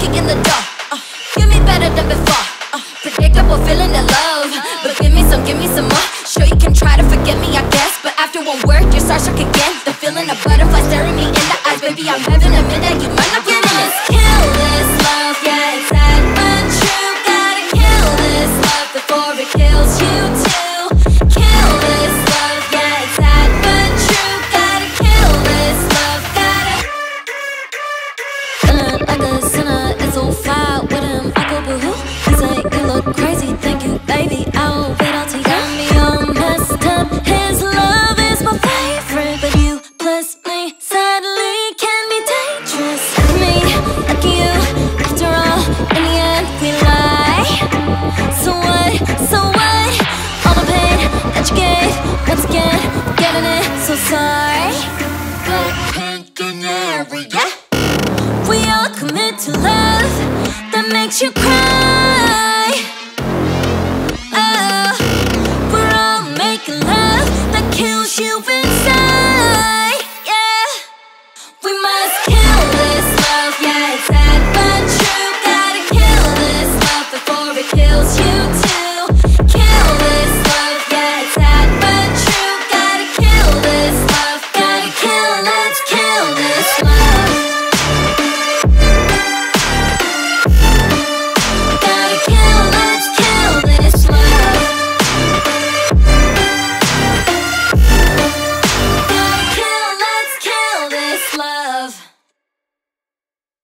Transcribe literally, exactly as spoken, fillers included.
in the door. uh, Give me better than before. uh, Predictable feeling of love, but give me some, give me some more. Sure you can try to forget me, I guess, but after one word you're starstruck again. The feeling of butterflies staring me in the eyes. Baby, I'm having a minute, you